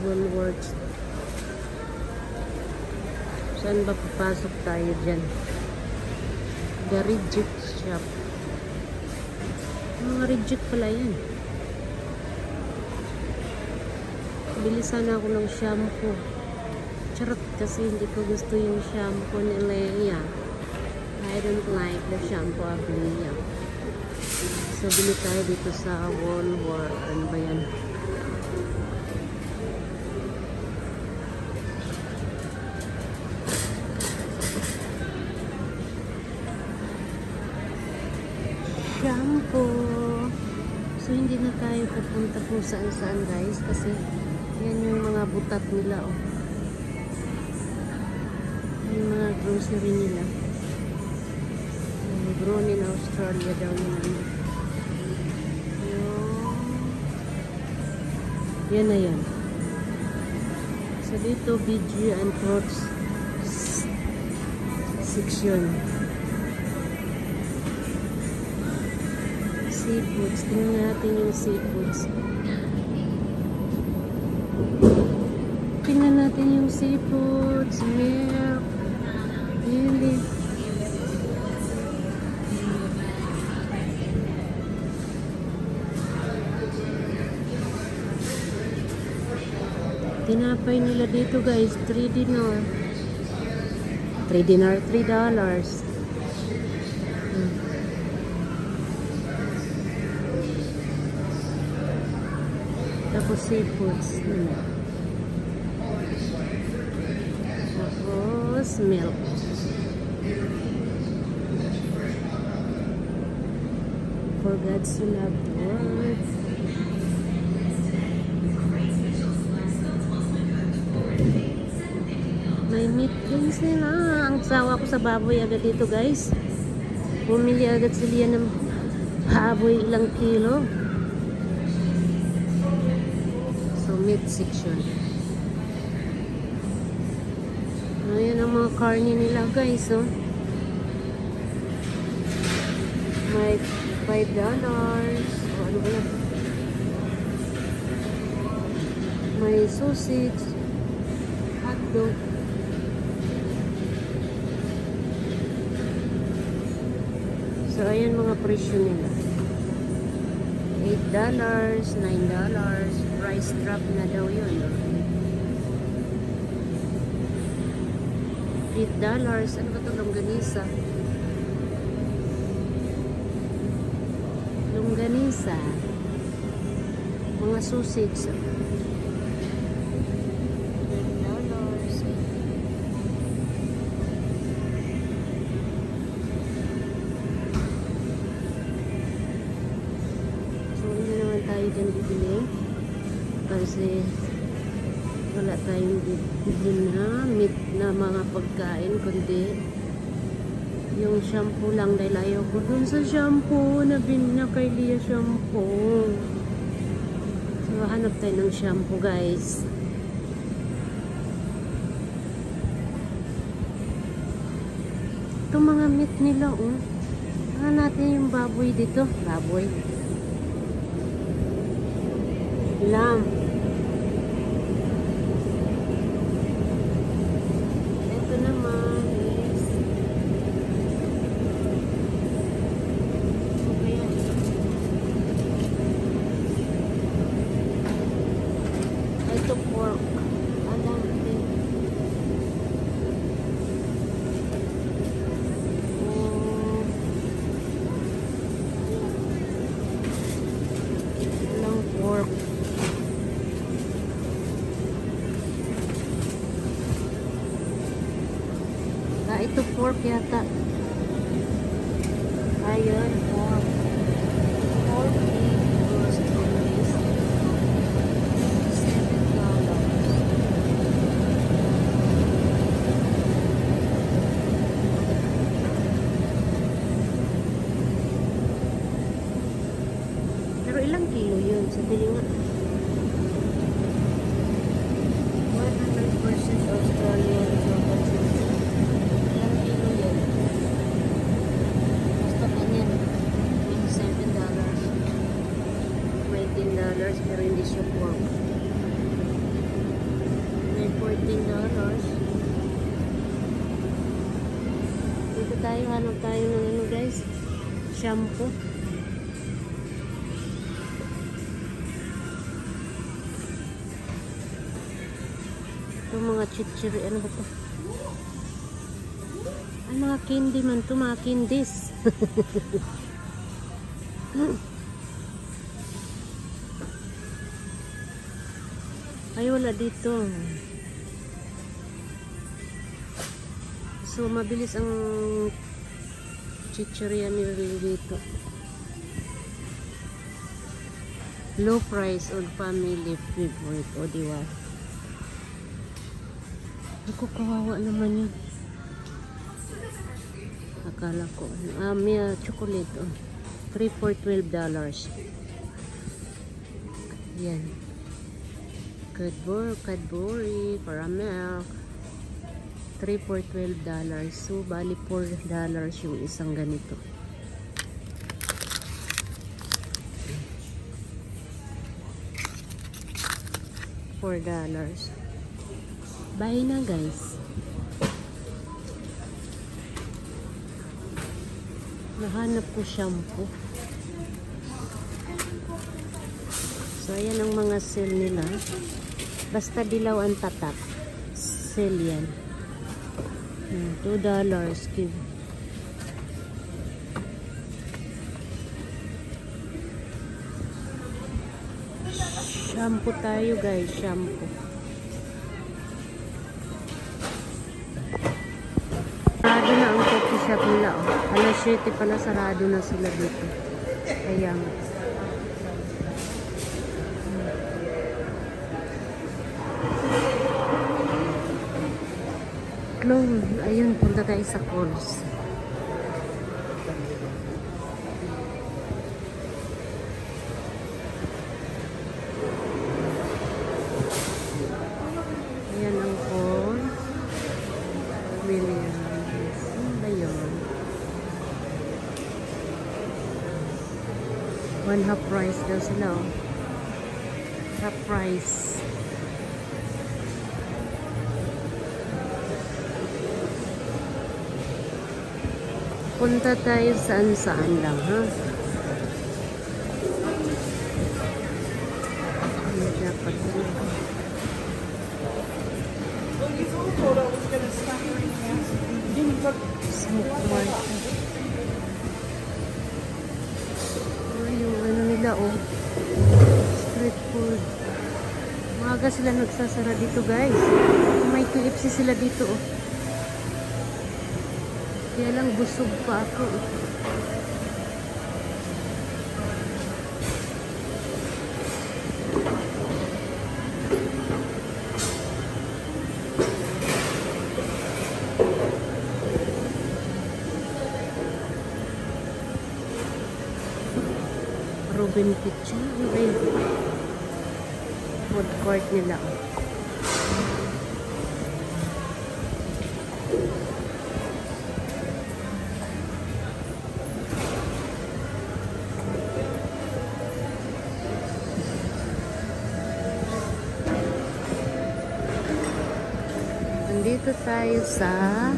Woolworths. Saan ba papasok tayo dyan? The Reject Shop. Mga reject pala yan. Bili sana ako ng shampoo. Charot, kasi hindi ko gusto yung shampoo ni Leia. I don't like the shampoo of Leia. So, bili tayo dito sa Woolworths. Ano ba yan? Shampoo. So, hindi na tayo pupunta kung saan-saan, guys. Kasi, yan yung mga butat nila, oh. Yung mga grocery nila. Grown in Australia daw yun. Yan na yan. So dito, veggie and fruits section. Seafoods. Tingnan natin yung seafoods. Tingnan natin yung seafoods. Milk. Really. Tinapay nila dito, guys, $3. $3. Tapos seafoods nila. Tapos milk. For God so loved the world. May meat din sila. Ang sawa ko sa baboy agad dito, guys. Bumili agad sila ng baboy, ilang kilo. So, meat section. Ayan ang mga karne nila, guys, oh. May $5. O, ano ba yan? May sausage, hotdog. So, ayan mga presyo nila. $8, $9. Price drop na daw yun. $8. Ano ba ito? Longganisa. Longganisa. Mga sausage. Dyan bibili kasi wala tayong bibili na meat na mga pagkain kundi yung shampoo lang dahil ayaw ko dun sa shampoo na kay Leia shampoo. So hanap tayo ng shampoo, guys. Itong mga meat nila, oh. Tingnan natin yung baboy dito. Baboy. Lamb. Ito naman is okay. Ito pork. Alam din. Walang pork. Ito pork yata. Ayun, pork. Pork roast only. $7. Pero ilang kilo yun? Sabi nga. 100% Australian. $7. Pero hindi siya pork. may $14. Dito tayo, hanap tayo ng ano guys, shampoo. Ito mga chichiri, ano ba ito? Ay, mga candy man ito, mga candies. Ay, wala dito. So, mabilis ang chichirya nila dito. Low price on family favorite. O, diba? Ako, kawawa naman yun. Akala ko. May chocolate. Oh. 3 for $12. Yan. Cadbury caramel. 3 for $12. So, bali $4 yung isang ganito. $4. Buy na guys. Nahanap ko shampoo. So, ayan ang mga sale nila. Basta dilaw ang tatak. Sale yan. $2. Give. Shampoo tayo guys. Shampoo. Sarado na ang coffee shop nila. Oh. Alas 7 pala sarado na sila dito. Kaya nga. Ayun, punta tayo sa Coles. Ayan ang Coles. Williams. Ano ba yun? 1/2 price daw sila. Oh. Half price. Punta tayo saan-saan lang, ha? Ano dapat yun? Smoke market. Yung ano nila, oh. Street food. Maaga sila nagsasara dito, guys. May KFC sila dito, oh. Kaya lang busog pa ako. Ruben Kitchen. Food court nila. Dito tayo sa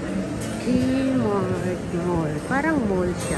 Kmart Mall. Parang mall siya.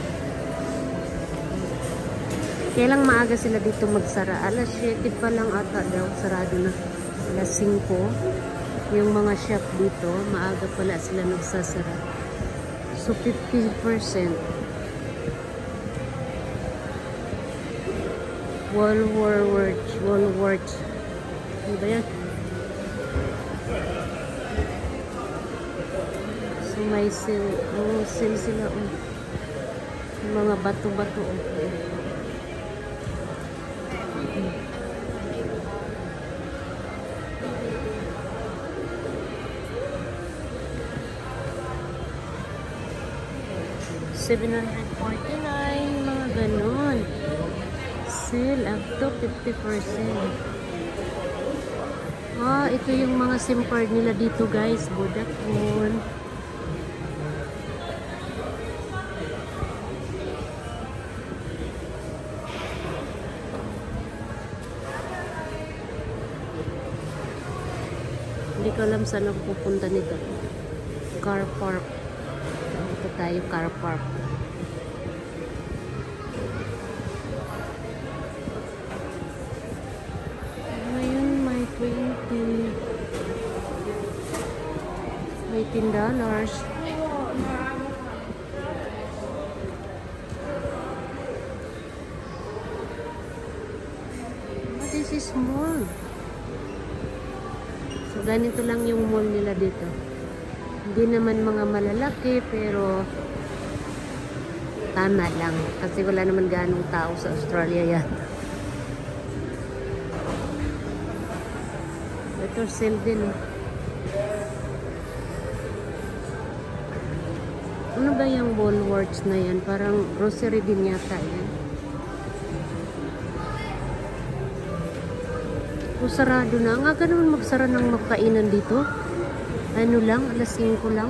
Kaya lang maaga sila dito magsara. Alas 7 pa lang ata daw. Sarado na. Alas 5. Yung mga shop dito, maaga pala sila nagsasara. So, 50%. Woolworths. Ano ba yan? So, may sale. Oh, sale sila. Oh. Mga bato-bato. Oh. $749, mga ganon. Sale up to 50%. Ah, ito yung mga SIM card nila dito guys. Vodafone. Hindi ko alam saan ako pupunta nito. Car park. Ito tayo, car park. Ngayon may 20. May $10. This is mall. So, ganito lang yung mall nila dito. Hindi naman mga malalaki, pero tama lang. Kasi wala naman ganong tao sa Australia yan. Ito, sale din. Ano ba yung Woolworths na yan? Parang grocery din yata yan. O, sarado na. Ang aga naman magsara ng magkainan dito. Ano lang, alas 5 lang.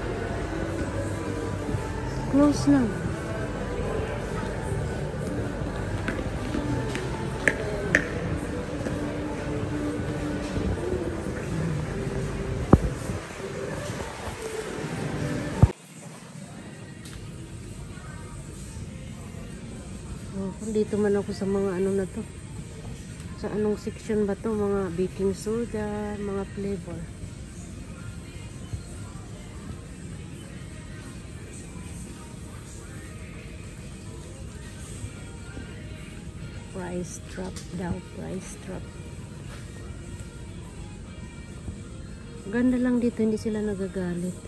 Close na. Oh, dito man ako sa mga ano na to. Sa anong section ba to? Mga baking soda, mga flavor. Price drop daw, price drop. Ganda lang dito, hindi sila nagagalit.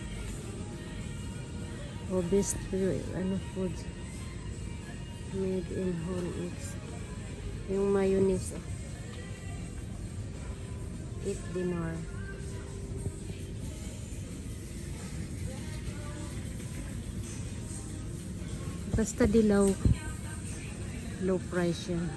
O best ano foods made in whole eggs. Yung mayonnaise, $8. Basta dilaw, low price yan.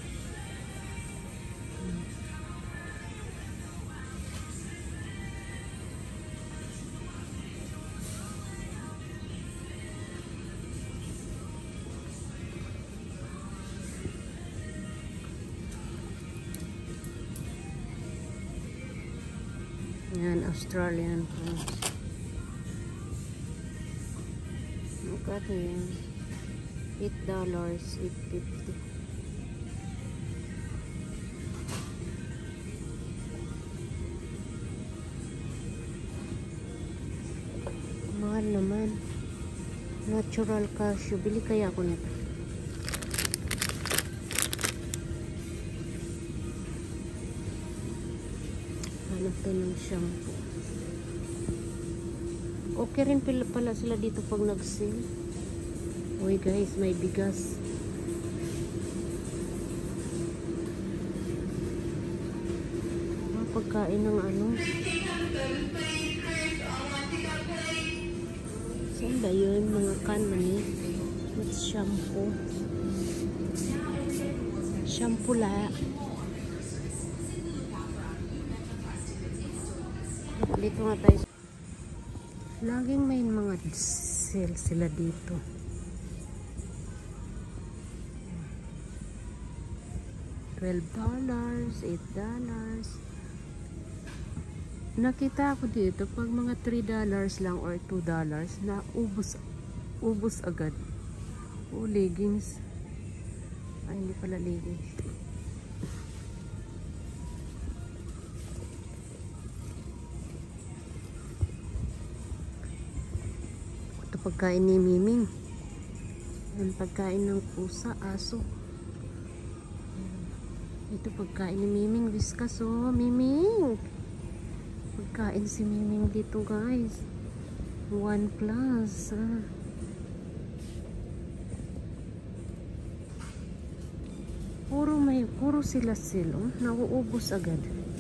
Yan, Australian foods. Look at yan. $8, $8.50. Mahal naman. Natural cashew. Bili kaya ako nito. Hanap tayo ng shampoo. Okay rin pala sila dito pag nag-sale. Uy guys, may bigas. Mga pagkain ng ano. Saan ba yun? Mga kanani. With shampoo. Shampoo la. Dito nga tayo. Laging may mga sale sila dito. $12, $8. Nakita ako dito pag mga $3 lang or $2 na ubos agad. Oh, leggings. Ay, hindi pala leggings. Ito pagkain ni Miming. Yan pagkain ng pusa, aso. Ito pagkain ni Miming, Whiskas. Oh, Miming! Pagkain si Miming dito, guys. 1 plus. Puro sila sale. Oh. Nauubos agad.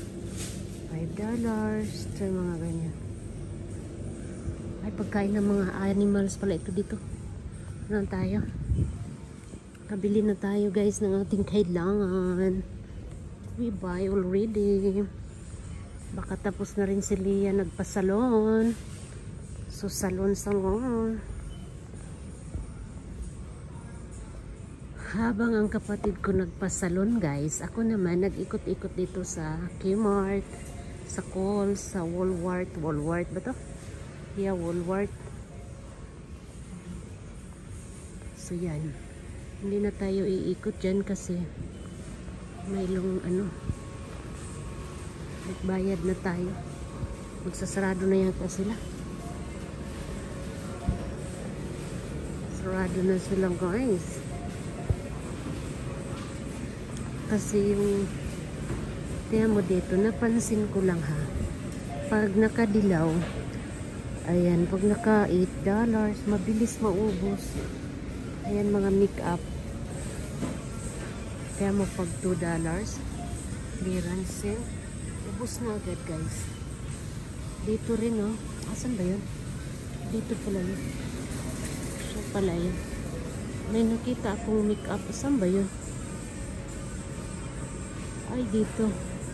$5. Ito yung mga ganyan. Ay, pagkain ng mga animals pala ito dito. Ano tayo? Kabili na tayo, guys, ng ating kailangan. We buy already. Baka tapos na rin si Leah nagpasalon. So, salon. Habang ang kapatid ko nagpasalon, guys, ako naman nag-ikot-ikot dito sa Kmart, sa Kohl's, sa Walmart ba to? Yeah, Walmart. So yan, hindi na tayo iikot dyan kasi may bayad na tayo. Magsasarado na yata sila. Sarado na sila guys. Kasi yung tiyan mo dito, napansin ko lang ha. Pag nakadilaw, ayan, pag naka $8, mabilis maubos. Ayan mga make-up. Kaya mo pag $2, clearance sale, ubos na agad guys. Dito rin oh. Asan ba yun? Dito pala yun. Siya pala yun. May nakita akong make-up. Asan ba yun? Ay, dito.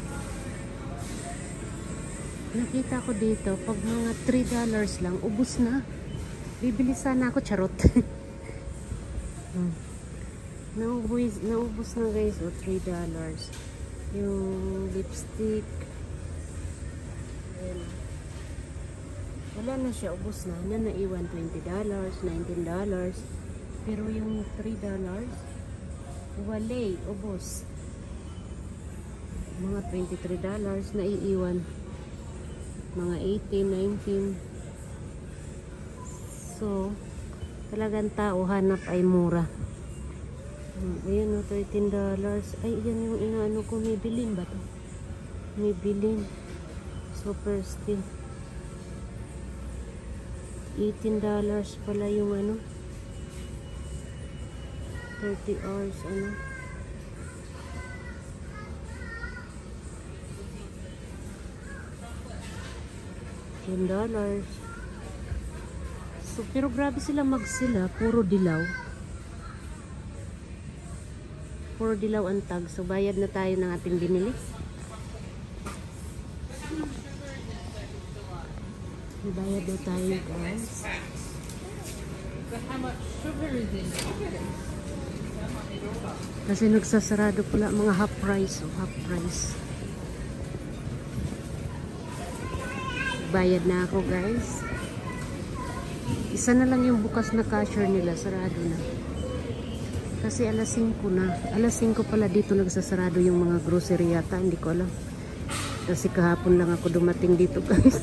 Nakita ko dito. Pag mga $3 lang, ubos na. Bibili sana ako. Charot. Naubos na guys. O, $3. Yung lipstick. Ayan. Wala na siya, ubos na. Naiwan $20, $19. Pero yung $3, walay, ubos. Mga $23 naiiwan. Mga 18, 19. So, talagang tao hanap ay mura. Ayan o, $13. Ay, yan yung inaano ko. May bilin ba to? May bilin. Super steel. $18 pala yung ano. 30 hours ano. $10. So, pero grabe sila magsila. Puro dilaw. Puro dilaw ang tag. So, bayad na tayo ng ating binili. Bayad na tayo guys. Kasi nagsasarado pala mga half price. Oh, half price. Bayad na ako guys. Isa na lang yung bukas na cashier nila. Sarado na. Kasi alas 5 na. Alas 5 pala dito nagsasarado yung mga grocery yata. Hindi ko alam. Kasi kahapon lang ako dumating dito guys.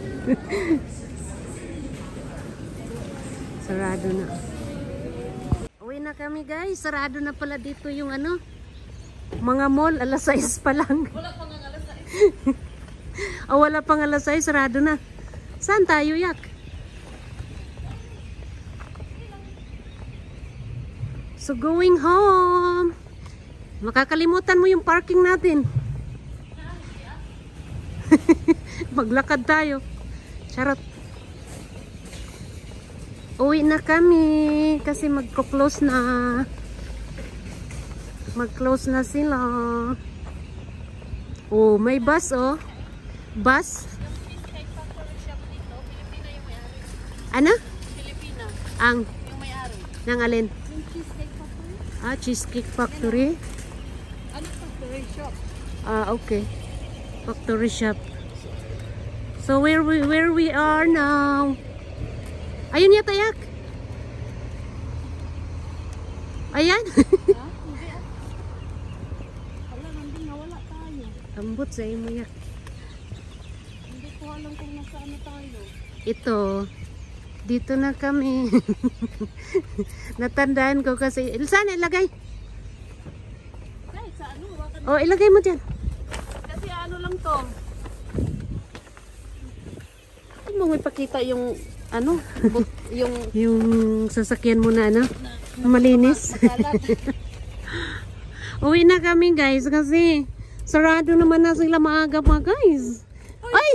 Sarado na. Uwi na kami guys. Sarado na pala dito yung ano. Mga mall. Alas 6 pa lang. Wala pang alas 6. Oh, wala pang alas 6. Sarado na. Saan tayo yak? So going home. Makakalimutan mo yung parking natin. Maglakad tayo. Charot. Uwi na kami kasi magko-close na. Mag-close na sila. Oh, may bus oh. Bus. Ano? Pilipina. Ang Yung may-ari. nang alin? Yung Cheesecake Factory. Ah, Cheesecake Factory. Ano factory shop? Ah, okay. Factory shop. So where we are now? Ayun yata yak. Ayan. Ha? Hindi ah. Wala, nandun nawala tayo. Ambot sa imo yak. Hindi ko alam kung nasaan na tayo. Ito. Dito na kami. Natandaan ko kasi. Saan ilagay? Kahit sa ano, wakan. Oh, ilagay mo dyan. Kasi ano lang to. Hindi mo ipakita yung ano? Yung Yung sasakyan mo na ano? Malinis. makalat. Uwi na kami guys kasi sarado naman na sila maaga pa guys. Ay!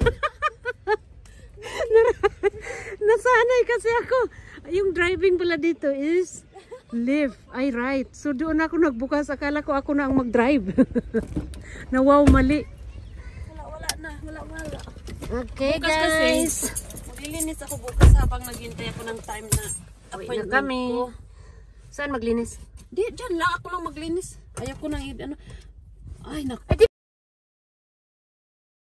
Nasanay kasi ako. Yung driving pala dito is left, ay right. So doon ako nagbukas. Akala ko ako na ang mag-drive. Na wow, mali. Wala na. Wala. Okay Bukas guys. Maglilinis ako bukas habang naghintay ako ng time na Uwi na appointment kami. ko. Saan maglinis? Di, dyan lang ako lang maglinis. Ayaw ko nang ano. Ay, naku.